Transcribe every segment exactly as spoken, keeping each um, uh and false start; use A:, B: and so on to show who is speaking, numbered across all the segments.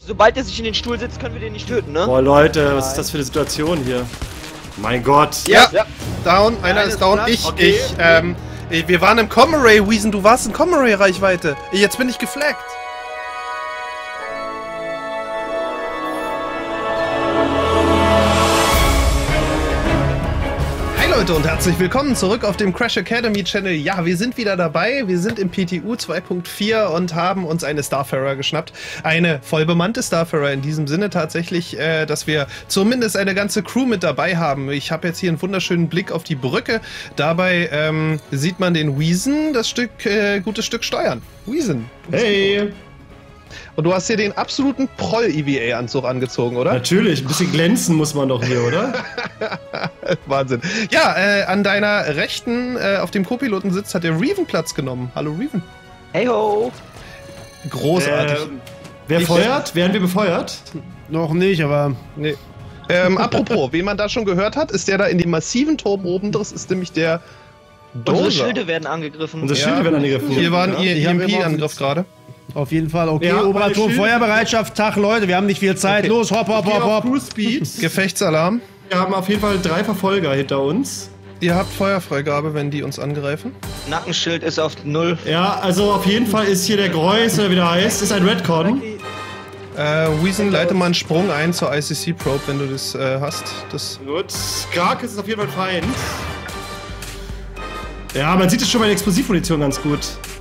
A: Sobald er sich in den Stuhl sitzt, können wir den nicht töten, ne?
B: Boah, Leute, was ist das für eine Situation hier? Mein Gott.
C: Ja, ja. Down, einer
A: Nein,
C: ist down.
A: ist
C: Ich,
B: okay.
C: ich, ähm, wir waren im Comaray, Weason, du warst in Comaray-Reichweite. Jetzt bin ich geflaggt. Leute und herzlich willkommen zurück auf dem Crash Academy Channel. Ja, wir sind wieder dabei. Wir sind im P T U zwei Punkt vier und haben uns eine Starfarer geschnappt. Eine vollbemannte Starfarer in diesem Sinne tatsächlich, äh, dass wir zumindest eine ganze Crew mit dabei haben. Ich habe jetzt hier einen wunderschönen Blick auf die Brücke. Dabei ähm, sieht man den Weason, das Stück, äh, gutes Stück steuern. Weason.
B: Hey.
C: Und du hast hier den absoluten Proll-E V A-Anzug angezogen, oder?
B: Natürlich, ein bisschen glänzen muss man doch hier, oder?
C: Wahnsinn. Ja, äh, an deiner rechten, äh, auf dem Co-Pilotensitz hat der Reven Platz genommen. Hallo Reven.
A: Hey ho!
C: Großartig.
B: Äh, wer
C: Ich-
B: feuert? Werden wir befeuert?
D: Noch nicht, aber
C: Nee. Ähm, apropos, wen man da schon gehört hat, ist der da in dem massiven Turm oben. Das ist nämlich der
A: Unsere
C: Dozer.
A: Schilde werden angegriffen.
B: Unsere
C: Ja.
B: Schilde werden angegriffen.
C: Hier war ein
B: ja.
D: Ich hab immer
C: E M P-Angriff gerade.
D: auf jeden Fall. Okay,
B: Ja, meine
D: Operation
B: Schilde-
D: Feuerbereitschaft, Tag, Leute, wir haben nicht viel Zeit.
C: Okay.
D: Los, hopp, hopp,
B: Geh
D: hopp,
B: auf
D: hopp.
B: Cruise Speed.
C: Gefechtsalarm.
B: Wir haben auf jeden Fall drei Verfolger hinter uns.
C: Ihr habt Feuerfreigabe, wenn die uns angreifen.
A: Nackenschild ist auf null.
B: Ja, also auf jeden Fall ist hier der Greus, oder wie der heißt, ist ein Redcon.
C: Äh, Weason, leite mal einen Sprung ein zur I C C-Probe, wenn du das äh, hast. Das
B: Gut. Krak ist auf jeden Fall ein Feind. Ja, man sieht es schon bei der Explosivmunition ganz gut.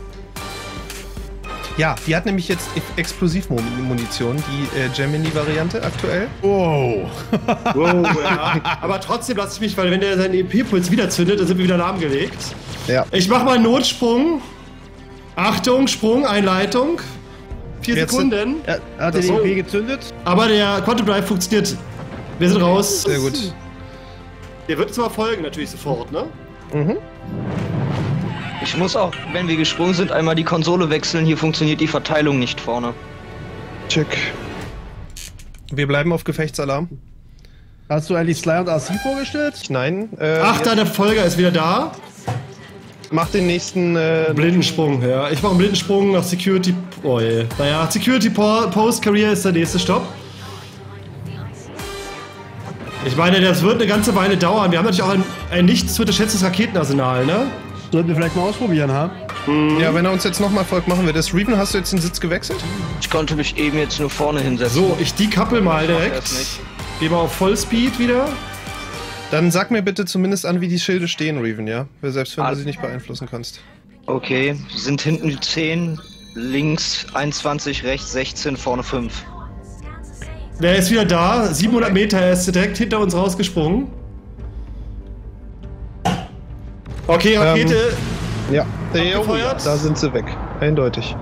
C: ja, die hat nämlich jetzt Ex- Explosivmunition, die äh, Gemini-Variante aktuell.
D: Wow.
B: Wow, ja. Aber trotzdem lasse ich mich, weil wenn der seinen E P-Puls wieder zündet, dann sind wir wieder lahmgelegt.
C: Ja.
B: Ich mach mal einen Notsprung. Achtung, Sprung, Einleitung. Vier
C: Jetzt
B: Sekunden.
D: Er hat den
B: So.
D: E P gezündet.
B: Aber der Quantum Drive funktioniert. Wir sind raus.
C: Sehr gut.
B: Der wird uns aber folgen natürlich sofort, ne?
C: Mhm.
A: Ich muss auch, wenn wir gesprungen sind, einmal die Konsole wechseln. Hier funktioniert die Verteilung nicht vorne.
C: Check. Wir bleiben auf Gefechtsalarm.
D: Hast du eigentlich Sly und R C vorgestellt?
C: Nein. Äh,
B: Ach, da der Folger ist wieder da.
C: Mach den nächsten. Äh,
B: Blindensprung, ja. Ich mache einen Blindensprung nach Security. Oh je. Naja, Security Po- Post Career ist der nächste Stopp. Ich meine, das wird eine ganze Weile dauern. Wir haben natürlich auch ein, ein nicht zu unterschätzendes Raketenarsenal, ne?
D: Sollten wir vielleicht mal ausprobieren, ha?
C: Ja, wenn er uns jetzt nochmal folgt, machen wir das. Reven, hast du jetzt den Sitz gewechselt?
A: Ich konnte mich eben jetzt nur vorne hinsetzen.
B: So, ich decouple mal direkt.
A: das nicht.
B: Geh mal auf Vollspeed wieder.
C: Dann sag mir bitte zumindest an, wie die Schilde stehen, Reven, ja? Selbst wenn
A: Ah.
C: du sie nicht beeinflussen kannst.
A: Okay, sind hinten zehn, links einundzwanzig, rechts sechzehn, vorne fünf.
B: Der ist wieder da. siebenhundert Meter, er ist direkt hinter uns rausgesprungen. Okay, Rakete.
C: Ja.
B: Abgefeuert?
C: Da sind sie weg. Eindeutig.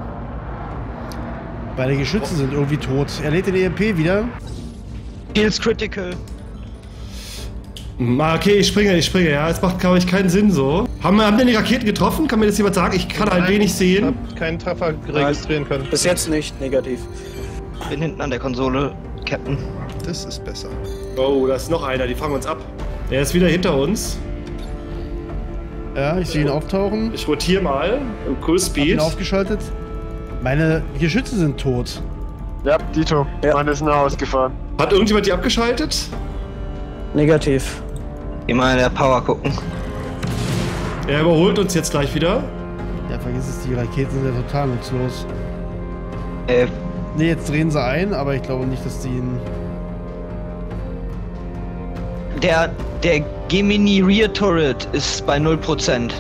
D: Beide Geschütze sind irgendwie tot. Er lädt den E M P wieder.
A: Kills critical.
B: Hm, okay, ich springe, ich springe. Ja, es macht, glaube ich, keinen Sinn so. Haben, haben denn die Raketen getroffen? Kann mir das jemand sagen? Ich kann halt wenig
C: Ich
B: sehen.
C: hab keinen Treffer registrieren können.
E: Bis jetzt nicht, negativ.
A: Bin hinten an der Konsole, Captain.
C: Das ist besser.
B: Oh, da ist noch einer. Die fangen uns ab. Der ist wieder hinter uns.
D: Ja, ich sehe ihn auftauchen.
B: Ich rotiere mal im
D: Hab
B: Kurspeed.
D: ihn aufgeschaltet. Meine Geschütze sind tot.
F: Ja, Dito.
E: Ja.
F: Meine ist nach Hause gefahren.
B: Hat irgendjemand die abgeschaltet?
E: Negativ.
A: Immer in der Power gucken.
B: Er überholt uns jetzt gleich wieder.
D: Ja, vergiss es, die Raketen sind ja total nutzlos.
A: Äh,
D: Ne, jetzt drehen sie ein, aber ich glaube nicht, dass die ihn...
A: der, der Gemini Rear Turret ist bei null Prozent.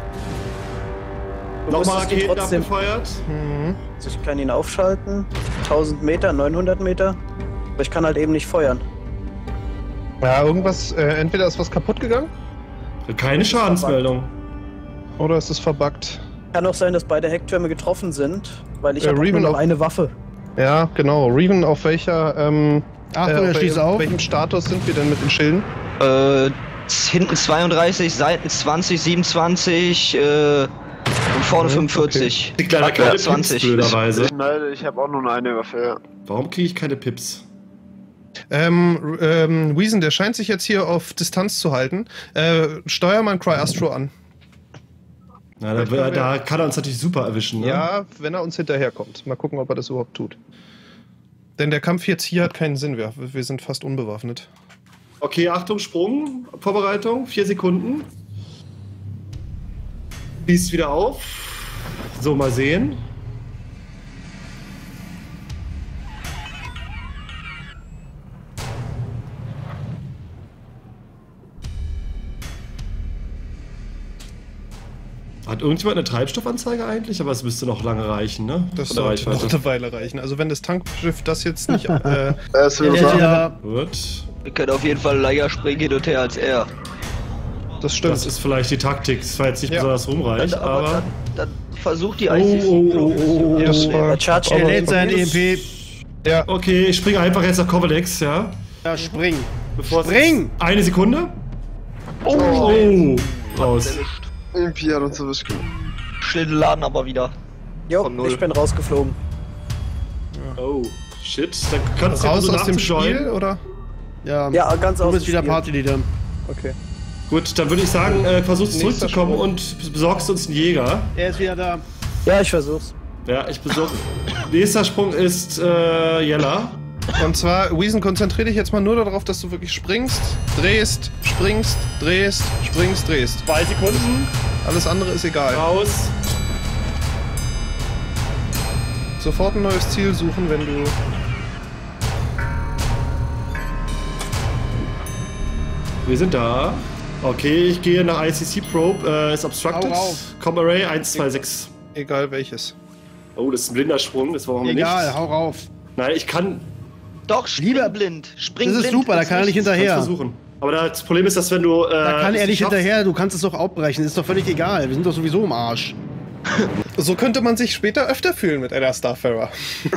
E: Du
B: Nochmal
E: musstest ihn
B: Raketen
E: trotzdem.
B: abgefeuert.
E: Also ich kann ihn aufschalten. tausend Meter, neunhundert Meter. Aber ich kann halt eben nicht feuern.
C: Ja, irgendwas, äh, entweder ist was kaputt gegangen
B: Keine Schadensmeldung.
C: oder es ist verbuggt.
E: Kann auch sein, dass beide Hecktürme getroffen sind, weil ich
C: Äh,
E: habe nur
C: Reven
E: noch
C: auf-
E: eine Waffe.
C: Ja, genau. Reven, auf welcher, ähm,
D: Achtung,
C: äh,
D: er
C: auf
D: schießt
C: welchem,
D: auf.
C: welchem Status sind wir denn mit den Schilden?
A: Äh, hinten zweiunddreißig, Seiten zwanzig, siebenundzwanzig, äh, und vorne fünfundvierzig.
B: Die kleine
A: Backler
B: keine
A: zwanzig.
B: Pips, blöderweise.
F: Nein, ich habe auch nur eine Waffe, ja.
B: Warum kriege ich keine Pips?
C: Ähm, ähm, Weason, der scheint sich jetzt hier auf Distanz zu halten. Äh, steuer mal einen Cry-Astro an.
B: Na, da, da kann er uns natürlich super erwischen, ne?
C: Ja, wenn er uns hinterherkommt. Mal gucken, ob er das überhaupt tut. Denn der Kampf jetzt hier hat keinen Sinn. Wir, wir sind fast unbewaffnet.
B: Okay, Achtung, Sprung. Vorbereitung. Vier Sekunden. Schließt wieder auf. So, mal sehen. Hat irgendjemand eine Treibstoffanzeige eigentlich? Aber es müsste noch lange reichen, ne?
C: Das
B: Von der
C: sollte noch
B: Reichweite.
C: eine Weile reichen. Also wenn das Tankschiff das jetzt nicht... äh,
F: Es
D: Der
F: will
D: ist
F: sagen,
D: wieder.
B: Gut.
A: Wir können auf jeden Fall leider springen hin und her als er.
C: das stimmt.
B: Das ist vielleicht die Taktik. Das war jetzt nicht
C: Ja.
B: besonders rumreich,
A: Dann, aber
B: aber...
A: dann, dann versucht die
B: Oh,
A: I C C.
B: oh, oh, oh, oh.
C: Das war-
E: Der Charge
D: Er
C: Aber-
D: lädt sein E M P.
C: ja.
B: Okay, ich springe einfach jetzt nach Kovalex, ja?
D: Ja, spring.
B: Bevor es-
D: Spring!
B: Eine Sekunde. Oh, oh. Raus.
F: irgendwie hat uns erwischt.
A: Schnell den Laden aber wieder.
E: Jo,
A: Von null.
E: ich bin rausgeflogen.
B: Oh, shit. Dann kannst du
C: Raus
B: versuchen
C: aus dem
B: nachzujoinen.
C: Spiel, oder?
D: Ja,
E: Ja, ganz
D: du
E: aus
D: bist
E: dem
D: wieder
E: Spiel.
D: Partyleader.
C: Okay.
B: Gut, dann würde ich sagen, äh, versuchst
C: Nächster
B: zurückzukommen
C: Sprung.
B: und besorgst uns einen Jäger.
D: Er ist wieder da.
E: Ja, ich versuch's.
B: Ja, ich besorge. Nächster Sprung ist äh, Jella.
C: Und zwar, Weezen, konzentrier dich jetzt mal nur darauf, dass du wirklich springst, drehst, springst, drehst, springst, drehst.
B: Zwei Sekunden.
C: Alles andere ist egal.
B: Raus.
C: Sofort ein neues Ziel suchen, wenn du...
B: Wir sind da. Okay, ich gehe nach I C C Probe. Äh, ist obstructed.
D: Hau rauf.
B: Com Array eins zwei sechs.
C: Egal welches.
B: Oh, das ist ein blinder Sprung. Das brauchen wir
D: Egal,
B: nicht.
D: hau rauf.
B: Nein, ich kann.
A: Doch, spring
D: Lieber-
A: blind. Spring
D: Das ist
A: blind
D: super, da
A: ins
D: kann er nicht
A: Nichts.
B: Kann's
D: hinterher.
B: versuchen. Aber das Problem ist, dass wenn du. Äh,
D: Da kann
B: es
D: er nicht
B: schaffst-
D: hinterher, du kannst es doch abbrechen, ist doch völlig egal. Wir sind doch sowieso im Arsch.
C: So könnte man sich später öfter fühlen mit einer Starfarer.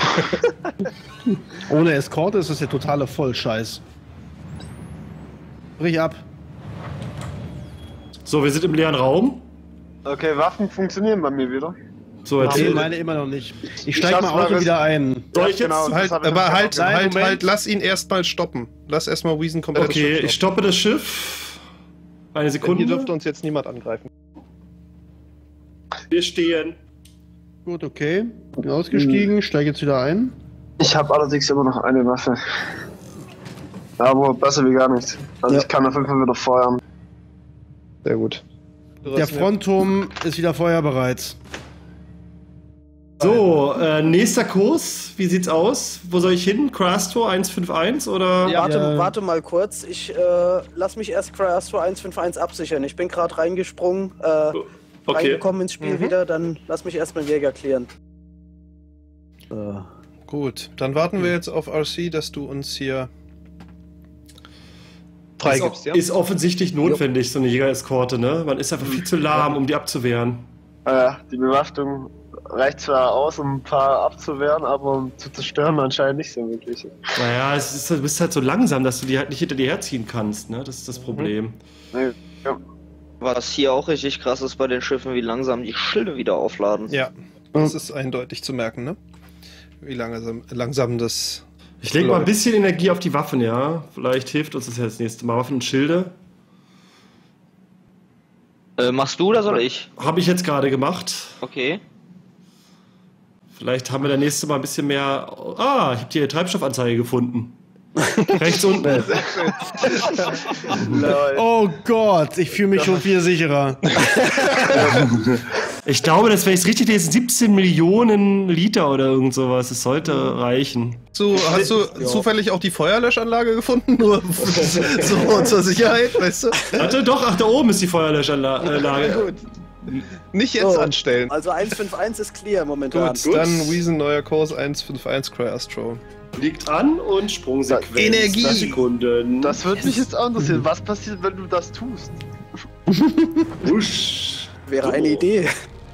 D: Ohne Eskorte ist das der totale Vollscheiß. Brich ab.
B: So, wir sind im leeren Raum.
F: Okay, Waffen funktionieren bei mir wieder.
B: So, jetzt.
D: Nee, meine immer noch nicht. Ich steig
F: schaff's
D: mal
F: mal
D: aus und
F: bis-
D: wieder ein.
B: Soll ich jetzt?
F: genau. Das
C: Halt,
F: hab ich
C: aber
F: schon
C: halt,
F: gesagt.
D: Nein,
C: halt,
D: Moment.
C: halt, lass ihn erstmal stoppen. Lass erstmal Weezen komplett
B: Okay,
C: das
B: ich stoppe das Schiff. Eine
C: Hier
B: Sekunde.
C: dürfte uns jetzt niemand angreifen.
B: Wir stehen.
D: Gut, okay. Bin ausgestiegen, steig jetzt wieder ein.
F: Ich habe allerdings immer noch eine Waffe. Aber besser wie gar nichts. Also
E: Ja.
F: ich kann auf jeden Fall wieder feuern.
C: Sehr gut.
D: Der Frontturm ist wieder feuerbereit.
B: So, äh, nächster Kurs. Wie sieht's aus? Wo soll ich hin? Crastor eins fünf eins oder?
D: Ja.
E: Warte, warte mal kurz. Ich äh, lass mich erst Crastor eins fünf eins absichern. Ich bin gerade reingesprungen, äh,
B: Okay.
E: reingekommen ins Spiel
C: Mhm.
E: wieder. Dann lass mich erstmal den Jäger klären. Äh,
C: Gut, dann warten wir jetzt auf R C, dass du uns hier
B: Ist,
C: freigibst, ja?
B: ist offensichtlich notwendig, so eine Jägereskorte, ne? Man ist einfach viel zu lahm, um die abzuwehren.
F: Äh, die Bewaffnung reicht zwar aus, um ein paar abzuwehren, aber um zu zerstören anscheinend nicht so wirklich.
B: Naja, es ist, du bist halt so langsam, dass du die halt nicht hinter dir herziehen kannst, ne? Das ist das Problem.
F: Nee, ja.
A: Was hier auch richtig krass ist bei den Schiffen, wie langsam die Schilde wieder aufladen.
C: Ja, das ist eindeutig zu merken, ne? Wie langsam, langsam das...
B: Ich lege mal ein bisschen Energie auf die Waffen, ja? Vielleicht hilft uns das ja das nächste Mal. Waffen und Schilde.
A: Äh, machst du oder soll ich?
B: Habe ich jetzt gerade gemacht.
A: Okay.
B: Vielleicht haben wir das nächste Mal ein bisschen mehr... Ah, ich habe die Treibstoffanzeige gefunden. Rechts unten.
D: Oh Gott, ich fühle mich schon viel sicherer.
B: Ich glaube, das wäre jetzt richtig, das sind siebzehn Millionen Liter oder irgend sowas. Es sollte reichen.
C: So, hast du zufällig auch die Feuerlöschanlage gefunden? Nur so zur Sicherheit, weißt du?
B: Warte, doch, ach, da oben ist die Feuerlöschanlage.
C: Nicht jetzt
E: So.
C: anstellen.
E: Also eins fünf eins ist clear momentan.
C: Gut, dann Weezen, neuer Kurs eins fünf eins Cryastro.
B: Liegt an und Sprungsequenz.
C: Energie.
B: zwei Sekunden.
F: Das würde mich jetzt auch interessieren. Was passiert, wenn du das tust?
B: Wusch.
E: Wäre
B: So.
E: eine Idee.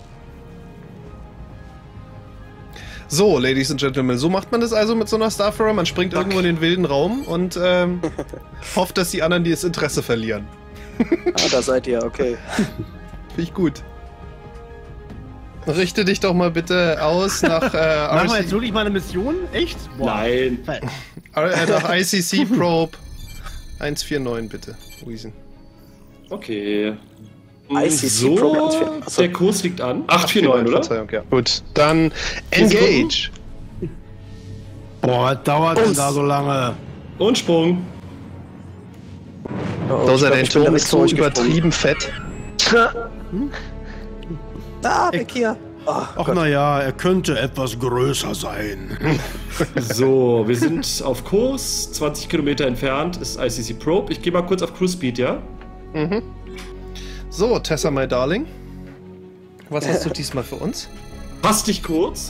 C: So, Ladies and Gentlemen, so macht man das also mit so einer Starfarer. Man springt
B: Fuck.
C: irgendwo in den wilden Raum und ähm, hofft, dass die anderen das Interesse verlieren.
E: Ah, da seid ihr, okay.
C: Finde ich gut. Richte dich doch mal bitte aus nach, äh,
D: Machen wir
C: R
D: jetzt
C: C,
D: wirklich mal eine Mission? Echt? Boah.
B: Nein.
C: äh, nach I C C Probe eins vier neun, bitte, Weezen.
B: Okay.
E: I C C
B: So,
E: Probe eins vier- Achso.
B: der Kurs liegt an. acht vier neun, oder?
C: Verzeihung, ja. Gut, dann
B: Vier
C: Engage.
D: Boah, was dauert denn da so lange?
B: Und Sprung.
E: Oh,
C: Dozer, dein
E: ich bin
C: Turm
E: direkt
C: ist so
E: durchgesprungen.
C: übertrieben fett.
E: Ah, weg hier. Oh,
D: Ach naja, er könnte etwas größer sein.
B: So, wir sind auf Kurs, zwanzig Kilometer entfernt ist I C C Probe. Ich gehe mal kurz auf Cruise Speed, ja?
C: Mhm. So, Tessa, my darling. Was hast du diesmal für uns?
B: Fass dich kurz.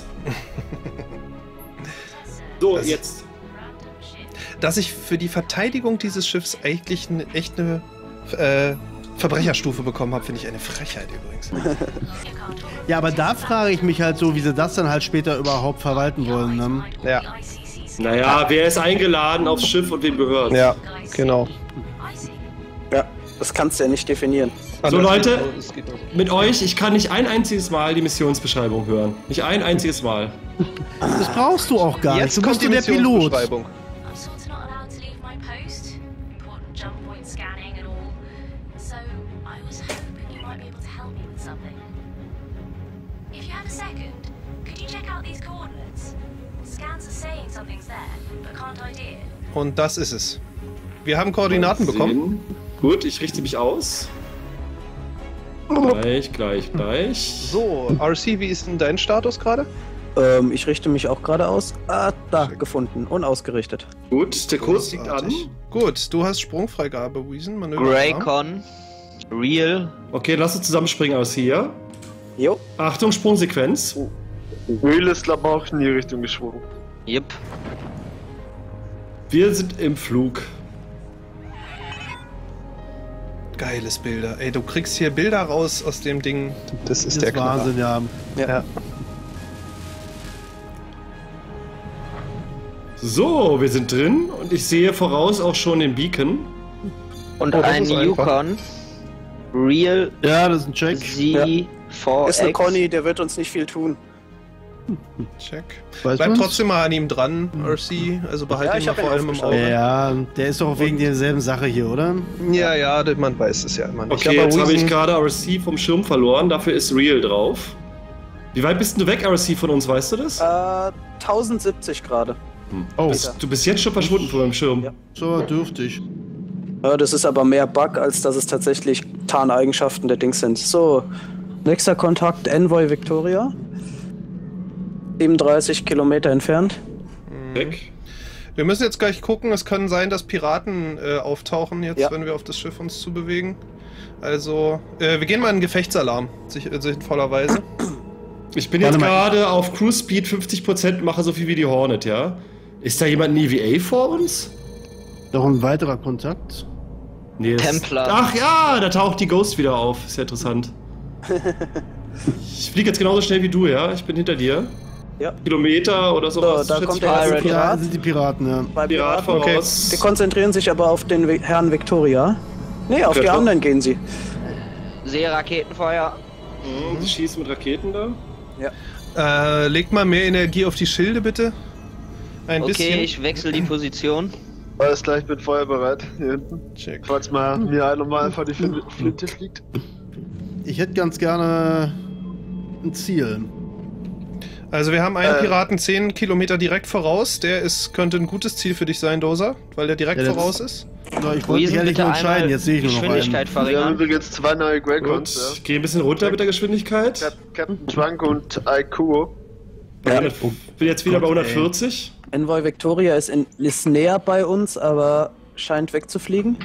B: So,
C: Das-
B: jetzt.
C: Dass ich für die Verteidigung dieses Schiffs eigentlich ne, echt eine äh, Verbrecherstufe bekommen habe, finde ich eine Frechheit übrigens.
D: Ja, aber da frage ich mich halt so, wie sie das dann halt später überhaupt verwalten wollen. Ne?
C: Ja,
B: Naja, wer ist eingeladen aufs Schiff und wem gehört?
C: ja, genau.
E: Ja, das kannst du ja nicht definieren.
B: So Leute,
A: Das geht doch.
B: mit euch, ich kann nicht ein einziges Mal die Missionsbeschreibung hören. Nicht ein einziges Mal.
D: Das brauchst du auch gar
C: Jetzt
D: nicht. Du
C: kommt
D: bist
C: die
D: nur der Pilot.
C: Missionsbeschreibung.
G: I'm sort of not allowed to leave my post. Important jump point scanning and all. So I was hoping you might be able to help me with something. If you have a second, could you check out these coordinates? Scans are saying something's there, but can't ID it.
C: Und das ist es. Wir haben Koordinaten bekommen.
B: Gut, ich richte mich aus. Gleich, gleich, gleich.
C: So, R C, wie ist denn dein Status gerade?
E: Ähm, ich richte mich auch gerade aus. Ah, da, gefunden und ausgerichtet.
B: Gut, der Kurs liegt an.
C: Großartig. Gut, du hast Sprungfreigabe, Wiesen. Manöver.
A: Greycon, Real,
B: Okay, lass uns zusammenspringen aus hier.
E: Jo.
B: Achtung, Sprungsequenz.
F: Will ist, glaube ich, auch in die Richtung geschwungen.
A: yep.
B: Wir sind im Flug.
C: Geiles Bilder. Ey, du kriegst hier Bilder raus aus dem Ding. Das ist
D: Das
C: der
D: ist Wahnsinn, ja.
C: Ja.
B: So, wir sind drin und ich sehe voraus auch schon den Beacon.
A: Und
C: Oh, das
A: ein
C: ist einfach.
A: Yukon, Real,
D: Ja, das ist ein Check.
A: Z vier
E: Ist eine
A: X.
E: Conny, der wird uns nicht viel tun.
C: Check.
D: Weißt
C: Bleib
D: du's?
C: trotzdem mal an ihm dran, R C. Also behalt
E: Ja,
C: ihn
E: ich
C: mal
E: hab ihn
C: vor allem im
E: aufgeschlagen.
C: Auge.
D: Ja, der ist doch wegen derselben Sache hier, oder?
C: Ja, ja, das- man weiß es ja immer nicht.
B: Okay, jetzt habe ich
C: Wiesen-
B: gerade R C vom Schirm verloren, dafür ist Real drauf. Wie weit bist du weg, R C, von uns, weißt du das?
E: Äh, tausendsiebzig gerade.
D: Oh,
B: Bist, du bist jetzt schon verschwunden von meinem Schirm.
E: Ja.
D: so dürftig.
E: Ja, das ist aber mehr Bug, als dass es tatsächlich Tarneigenschaften der Dings sind. So, nächster Kontakt Envoy Victoria. siebenunddreißig Kilometer entfernt.
B: Weg.
C: Wir müssen jetzt gleich gucken. Es kann sein, dass Piraten äh, auftauchen jetzt,
E: Ja.
C: wenn wir auf das Schiff uns zubewegen. Also, äh, wir gehen mal in den Gefechtsalarm, sich- äh, sinnvollerweise.
B: Ich bin
D: Warte
B: jetzt
D: mal.
B: gerade auf Cruise Speed fünfzig Prozent, mache so viel wie die Hornet, ja? Ist da jemand ein E V A vor uns?
D: Noch ein weiterer Kontakt.
B: Nee, das-
A: Templar.
B: Ach ja, da taucht die Ghost wieder auf. Ist ja interessant. Ich fliege jetzt genauso schnell wie du, ja? Ich bin hinter dir.
E: Ja.
B: Kilometer oder sowas.
E: So, da
B: schätze
E: kommt
B: ich
E: der
B: mal.
E: Pirate.
D: Ja, das sind die Piraten, ja.
E: Bei
B: Pirat
E: Piraten.
B: voraus.
E: Die konzentrieren sich aber auf den Vi- Herrn Victoria. Nee, auf die
B: Klar.
E: anderen gehen sie.
A: Sehe Raketenfeuer.
B: Mhm, die schießen mit Raketen da.
C: Äh, legt mal mehr Energie auf die Schilde, bitte. Ein
A: Okay,
C: bisschen.
A: ich wechsle die Position.
F: Alles gleich, bin Feuer bereit. Hier hinten.
C: Check.
F: Falls mal mir einer mal vor die Flinte Flinte fliegt.
D: Ich hätte ganz gerne ein Ziel.
C: Also wir haben einen
F: Äh.
C: Piraten zehn Kilometer direkt voraus. Der ist, könnte ein gutes Ziel für dich sein, Dozer, weil der direkt
D: Ja, das
C: voraus ist.
D: So, ich wollte mich
A: Wiesen,
D: ehrlich
A: bitte
D: nur entscheiden,
A: einmal
D: jetzt sehe ich nur noch einen.
A: Geschwindigkeit
F: Wir haben
A: verringern.
F: übrigens zwei neue
B: Gut,
F: Greycons,
B: ich gehe ein bisschen runter mit der Geschwindigkeit.
F: ja. Cap Captain Trunk und Aikuo.
B: Ja. Ich bin jetzt wieder bei hundertvierzig.
E: Envoy Victoria ist, in, ist näher bei uns, aber scheint wegzufliegen.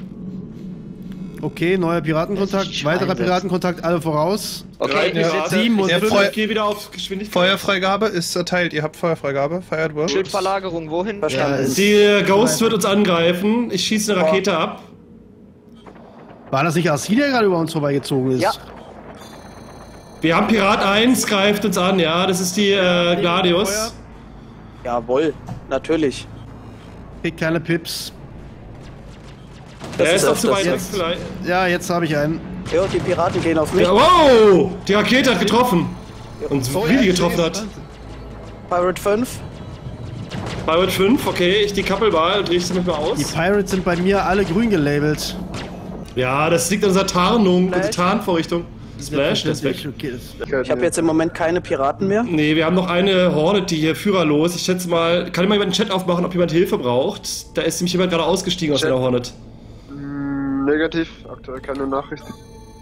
D: Okay, neuer Piratenkontakt,
A: Das ist
D: weiterer
A: scheiße.
D: Piratenkontakt, alle voraus.
A: Okay,
B: Drei
A: ich
B: Piraten.
A: sitze.
D: Sieben und
C: Ja,
D: fünf.
C: Feuer-
B: Ich gehe wieder auf Geschwindigkeit.
C: Feuerfreigabe ist erteilt. Ihr habt Feuerfreigabe. Fired World.
A: Schildverlagerung, wohin?
E: Verstanden.
B: Die Ghost wird uns angreifen. Ich schieße eine Rakete ab.
D: War das nicht Arsi, der gerade über uns vorbeigezogen ist?
E: Ja.
B: Wir haben Pirat eins, greift uns an, ja. Das ist die äh, Gladius.
E: Jawohl, natürlich.
D: Krieg keine Pips.
E: Das
B: Er
E: ist
B: ist noch zu
E: öfters
B: weit weg
E: jetzt.
B: vielleicht.
D: Ja, jetzt habe ich einen.
E: Ja, die Piraten gehen auf mich.
B: Ja, wow! Die Rakete hat getroffen. Und
C: Oh,
B: wie
C: ja,
B: die
C: ich
B: getroffen
C: seh's.
B: hat.
E: Pirate fünf.
B: Pirate fünf, okay, ich die Kappelwahl und richte mich mal
D: Die
B: aus.
D: Pirates sind bei mir alle grün gelabelt.
B: Ja, das liegt an unserer Tarnung,
E: Vielleicht.
B: unsere Tarnvorrichtung. Splash, der ist weg.
D: Okay, das
E: Ich habe jetzt im Moment keine Piraten mehr.
B: Nee, wir haben noch eine Hornet, die hier führerlos. Ich schätze mal, kann mal jemand einen Chat aufmachen, ob jemand Hilfe braucht? Da ist nämlich jemand gerade ausgestiegen aus
F: Chat.
B: der Hornet.
F: Mm, negativ, aktuell keine Nachrichten.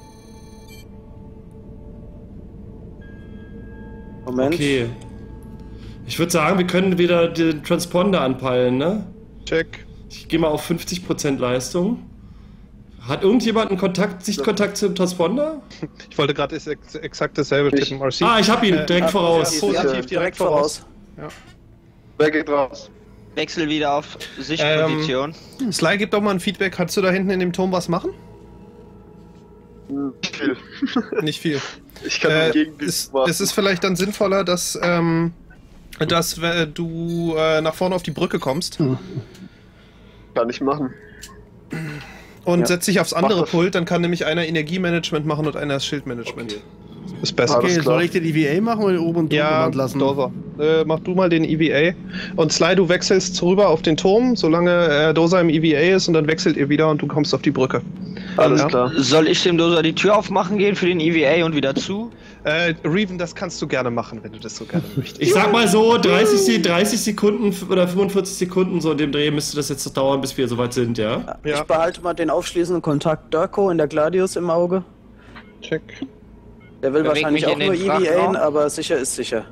E: Moment.
B: Okay. Ich würde sagen, wir können wieder den Transponder anpeilen, ne?
C: Check.
B: Ich gehe mal auf fünfzig Prozent Leistung. Hat irgendjemand einen Kontakt, Sichtkontakt zum Transponder?
C: Ich wollte gerade das ex exakt dasselbe
F: Ich-
C: tippen, R C.
B: Ah, ich hab ihn, direkt voraus.
C: Positiv,
E: Ja,
C: direkt,
E: direkt
C: voraus.
E: voraus.
F: Wer geht raus?
A: Wechsel wieder auf Sichtposition.
C: Sly, gib doch mal ein Feedback. Kannst du da hinten in dem Turm was machen?
F: Nicht viel.
C: Nicht viel.
F: Ich kann
C: Äh,
F: äh, gegen
C: es, es ist vielleicht dann sinnvoller, dass, ähm, dass äh, du äh, nach vorne auf die Brücke kommst
F: Kann ich machen.
C: und
E: Ja.
C: setz dich aufs andere
F: Mach das.
C: Pult, dann kann nämlich einer Energiemanagement machen und einer das Schildmanagement.
B: Okay.
C: Ist besser.
F: Alles
D: okay,
F: klar.
D: soll ich den E V A machen oder den oberen
C: Ja,
D: Turmrand lassen?
C: Dozer. Äh, mach du mal den E V A. Und Sly, du wechselst rüber auf den Turm, solange äh, Dozer im E V A ist und dann wechselt ihr wieder und du kommst auf die Brücke.
F: Alles
C: Ja.
F: klar.
A: Soll ich dem Doser die Tür aufmachen gehen für den E V A und wieder zu?
C: Äh, Reven, das kannst du gerne machen, wenn du das so gerne möchtest.
B: Ich sag mal so, dreißig, Se- dreißig Sekunden oder fünfundvierzig Sekunden so in dem Dreh müsste das jetzt noch dauern, bis wir soweit sind, ja?
C: Ja.
E: Ich behalte mal den aufschließenden Kontakt Dirko in der Gladius im Auge.
C: Check.
E: Der will
A: Beweg
E: wahrscheinlich
A: mich
E: auch
A: in
E: nur
A: den
E: E V A,
A: Frachtraum.
E: aber sicher ist sicher.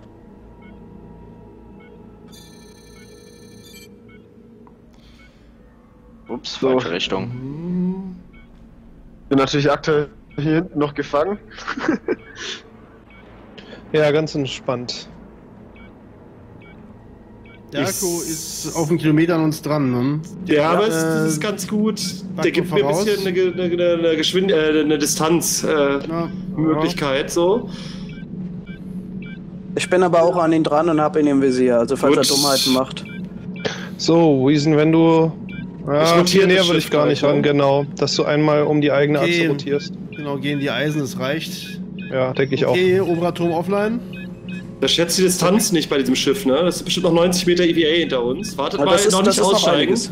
A: Ups,
F: So.
A: falsche Richtung.
F: Bin natürlich aktuell hier hinten noch gefangen.
C: Ja, ganz entspannt.
D: Darko ist auf einen Kilometer an uns dran, ne?
B: Ja, aber es,
D: äh,
B: das ist ganz gut. Der
D: Backen
B: gibt mir ein
D: voraus.
B: bisschen eine, Ge- eine, eine, eine, Geschwind äh, eine Distanz, äh,
D: Ja,
B: Möglichkeit, so.
E: Ich bin aber auch an ihn dran und habe ihn im Visier, also falls
B: Gut.
E: er Dummheiten macht.
C: So, Wiesen, wenn du.
B: Ich
C: Ja,
B: rotiere
C: viel näher
B: das
C: würde ich
B: Schiff
C: gar nicht
B: halt,
C: ran,
B: ne?
C: genau. Dass du einmal um die eigene
D: Okay.
C: Achse rotierst.
D: Genau, gehen die Eisen, das reicht.
C: Ja, denke ich auch.
D: Okay, oberer Turm offline.
B: Da schätzt die Distanz nicht bei diesem Schiff, ne? Das ist bestimmt noch neunzig Meter E V A hinter uns. Wartet
E: Aber
B: mal,
E: das ist,
B: noch
E: das
B: nicht
E: ist noch
B: aussteigen.
E: einiges.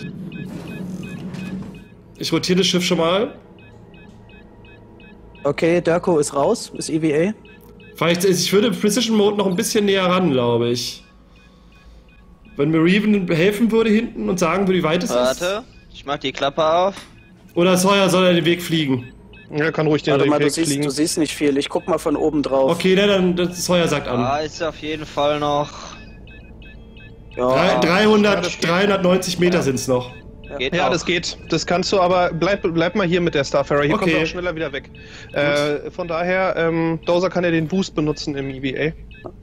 B: Ich rotiere das Schiff schon mal.
E: Okay, Dirko ist raus, ist E V A.
B: Vielleicht, ich würde im Precision Mode noch ein bisschen näher ran, glaube ich. Wenn mir Reven helfen würde hinten und sagen würde, wie weit es ist.
A: Warte, ich mach die Klappe auf.
B: Oder Sawyer soll er den Weg fliegen.
C: Ja, kann ruhig den
E: Warte mal, du
C: Weg
E: siehst,
C: fliegen.
E: du siehst nicht viel. Ich guck mal von oben drauf.
B: Okay, ne, dann das Sawyer sagt an.
A: Ah, ist auf jeden Fall noch.
B: Drei-
E: Ja,
B: dreihundert, dreihundertneunzig Meter sind's noch.
A: Geht
C: Ja,
A: noch.
C: das geht. Das kannst du, aber bleib, bleib mal hier mit der Starfarer. Hier
B: Okay.
C: kommt er auch schneller wieder weg. Äh, von daher, ähm, Dozer kann ja den Boost benutzen im E V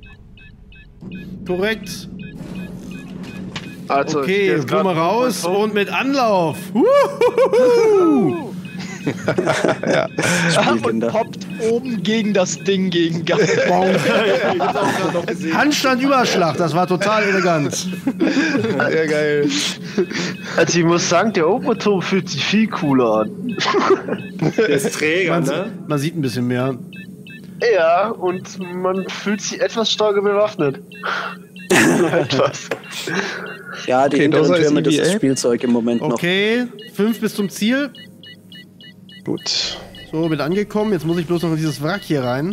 D: Korrekt.
F: Also, ich geh
D: Okay,
F: jetzt grad
D: Blume raus
F: auf meinen
D: und mit Anlauf. Huhuhu.
E: Spielkinder.
A: poppt oben gegen das Ding gegen Gas.
D: Handstandüberschlag, das war total elegant.
C: Phone. Ja, geil.
F: Also ich muss sagen, der Oberturm fühlt sich viel cooler an.
B: Der ist Träger,
D: Man,
B: ne?
D: man sieht ein bisschen mehr.
F: Ja, und man fühlt sich etwas stärker bewaffnet. etwas.
E: Ja, die
C: Okay,
E: hinteren
C: Dozer ist
E: Türme, das
C: E V A.
E: ist Spielzeug im Moment noch.
D: Okay, fünf bis zum Ziel.
C: Gut.
D: So, bin angekommen. Jetzt muss ich bloß noch in dieses Wrack hier rein.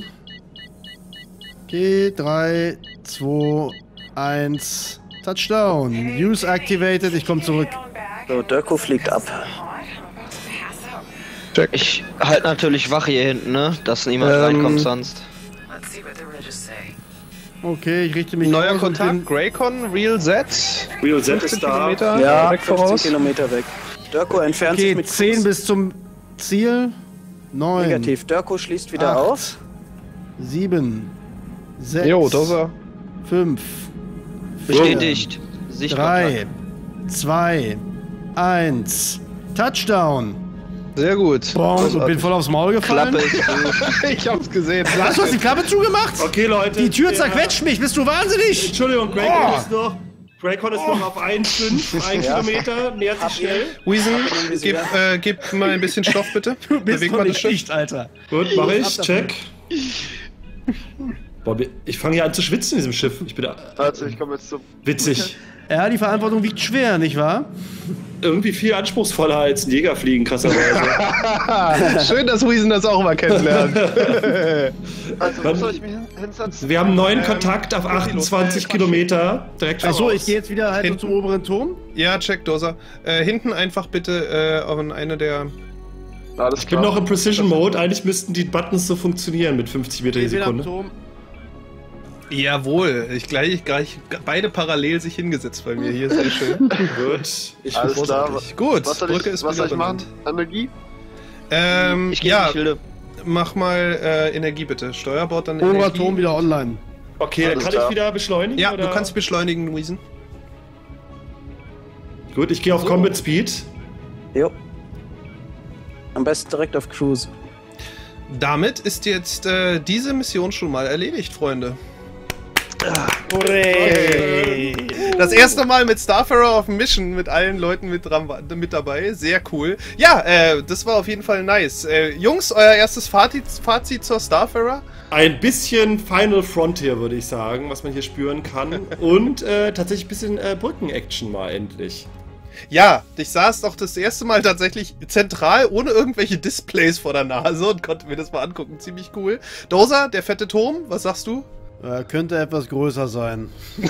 D: Okay, drei, zwei, eins. Touchdown. Use activated. Ich komme zurück.
E: So, Dirko fliegt ab.
C: Check.
A: Ich halt natürlich Wache hier hinten, ne? Dass niemand
C: Ähm,
A: reinkommt sonst.
D: Okay, ich richte mich
C: Neuer
D: aus und
C: Kontakt,
D: bin-
C: Greycon, Real Z.
B: Real Z
C: fünfzehn
B: ist da.
C: Kilometer,
E: Ja,
C: direkt
E: fünfzehn
C: voraus.
E: Kilometer weg. Dirko entfernt sich
D: Okay,
E: mit
D: zehn
E: Fuß.
D: bis zum Ziel. neun.
E: Negativ. Dirko schließt wieder
D: acht,
E: auf.
D: sieben. sechs.
C: Jo, Dozer.
D: fünf.
A: Bestätigt. Sichtkontakt.
D: drei. zwei. eins. Touchdown.
C: Sehr gut.
D: Bong, und bin voll aufs Maul gefallen.
A: Klappe ist gut.
C: Ich hab's gesehen.
D: Hast du hast die Klappe zugemacht?
B: Okay, Leute.
D: Die Tür
B: Ja.
D: zerquetscht mich. Bist du wahnsinnig?
B: Entschuldigung, Greycon
D: Oh.
B: ist noch. Greycon ist noch auf eins Komma fünf, ein Kilometer, nähert sich schnell.
C: Wiesen,
E: ihn
C: gib, äh, gib mal ein bisschen Stoff, bitte.
D: Du bist
C: Beweg
D: doch
C: mal das
D: nicht
C: Schiff.
D: dicht, Alter.
B: Gut, mach ich, check. Boah, ich fange hier an zu schwitzen in diesem Schiff. Ich bin da
F: Also ich komme jetzt zum...
B: witzig.
D: Ja, die Verantwortung wiegt schwer, nicht wahr?
B: irgendwie viel anspruchsvoller als ein Jägerfliegen, krasserweise.
C: Schön, dass Wiesen das auch mal kennenlernt.
F: Also, wo soll ich mich hin hinsetzen?
B: Wir haben neuen
C: Ähm,
B: Kontakt auf
C: geht die los.
B: achtundzwanzig
C: Äh,
B: Kilometer. Direkt
D: Achso,
B: voraus.
D: ich gehe jetzt wieder halt
C: Hinten.
D: zum oberen Turm.
C: Ja, check, Doser. Äh, hinten einfach bitte äh, an eine der...
F: Alles
B: Ich bin
F: klar.
B: noch im Precision Mode. Eigentlich müssten die Buttons so funktionieren mit fünfzig Meter die
D: Geh wieder am
B: Sekunde.
D: Turm.
C: Jawohl, ich gleich, gleich beide parallel sich hingesetzt bei mir hier, sehr schön.
B: Gut, ich bin
F: Alles klar.
B: großartig.
C: Gut,
F: Was soll
C: Brücke
F: ich,
C: ist
F: was soll ich machen?
C: benannt.
F: Energie?
C: Ähm,
A: Ich gehe in
C: ja,
A: die Schilde.
C: mach mal äh, Energie bitte. Steuerbord dann
D: Oberer
C: Energie.
D: Turm wieder online.
B: Okay, dann
F: Alles
B: kann
F: klar.
B: ich wieder beschleunigen?
C: Ja,
B: oder?
C: du kannst beschleunigen, Luisen.
B: Gut, ich gehe auf
C: So.
B: Combat Speed.
E: Jo. Am besten direkt auf Cruise.
C: Damit ist jetzt äh, diese Mission schon mal erledigt, Freunde.
D: Hooray!
C: Das erste Mal mit Starfarer auf Mission mit allen Leuten mit, dran, mit dabei. Sehr cool. Ja, äh, das war auf jeden Fall nice. Äh, Jungs, euer erstes Fazit, Fazit zur Starfarer?
B: Ein bisschen Final Frontier, würde ich sagen, was man hier spüren kann. Und äh, tatsächlich ein bisschen äh, Brücken-Action mal endlich.
C: Ja, ich saß doch das erste Mal tatsächlich zentral ohne irgendwelche Displays vor der Nase und konnte mir das mal angucken. Ziemlich cool. Doser, der fette Turm, was sagst du?
D: Äh, könnte etwas größer sein.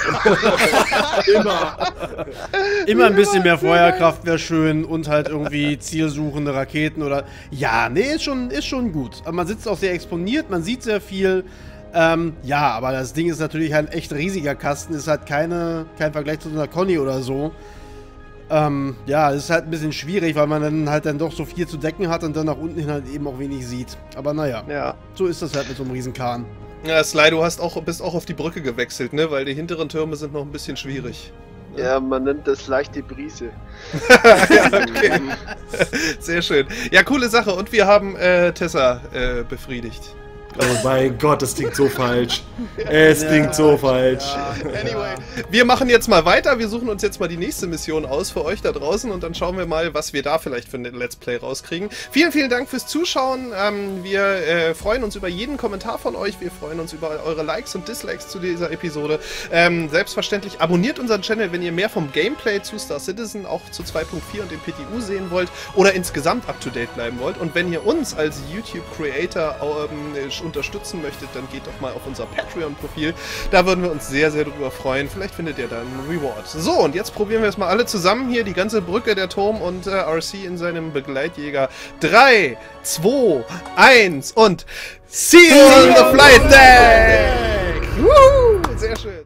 B: Immer.
D: Immer ein bisschen mehr Feuerkraft wäre schön und halt irgendwie zielsuchende Raketen oder... Ja, nee, ist schon, ist schon gut. Aber man sitzt auch sehr exponiert, man sieht sehr viel. Ähm, ja, aber das Ding ist natürlich halt ein echt riesiger Kasten. Ist halt keine, kein Vergleich zu einer Conny oder so. Ähm, ja, es ist halt ein bisschen schwierig, weil man dann halt dann doch so viel zu decken hat und dann nach unten hin halt eben auch wenig sieht. Aber naja,
C: Ja.
D: so ist das halt mit so einem Riesen-Kahn.
C: Ja, Sly, du hast auch, bist auch auf die Brücke gewechselt, ne? Weil die hinteren Türme sind noch ein bisschen schwierig.
F: Ja, man nennt das leichte Brise.
C: Ja, okay. Sehr schön. Ja, coole Sache. Und wir haben äh, Tessa äh, befriedigt.
B: Oh mein Gott, das klingt so falsch. Es klingt so falsch.
C: Anyway, wir machen jetzt mal weiter. Wir suchen uns jetzt mal die nächste Mission aus für euch da draußen und dann schauen wir mal, was wir da vielleicht für ein Let's Play rauskriegen. Vielen, vielen Dank fürs Zuschauen. Ähm, wir äh, freuen uns über jeden Kommentar von euch. Wir freuen uns über eure Likes und Dislikes zu dieser Episode. Ähm, selbstverständlich abonniert unseren Channel, wenn ihr mehr vom Gameplay zu Star Citizen, auch zu zwei Punkt vier und dem P T U sehen wollt oder insgesamt up-to-date bleiben wollt. Und wenn ihr uns als YouTube-Creator ähm, unterstützen möchtet, dann geht doch mal auf unser Patreon-Profil. Da würden wir uns sehr, sehr drüber freuen. Vielleicht findet ihr da einen Reward. So, und jetzt probieren wir es mal alle zusammen hier. Die ganze Brücke, der Turm und äh, R C in seinem Begleitjäger. drei, zwei, eins und See you on the flight deck! Woo! Sehr schön.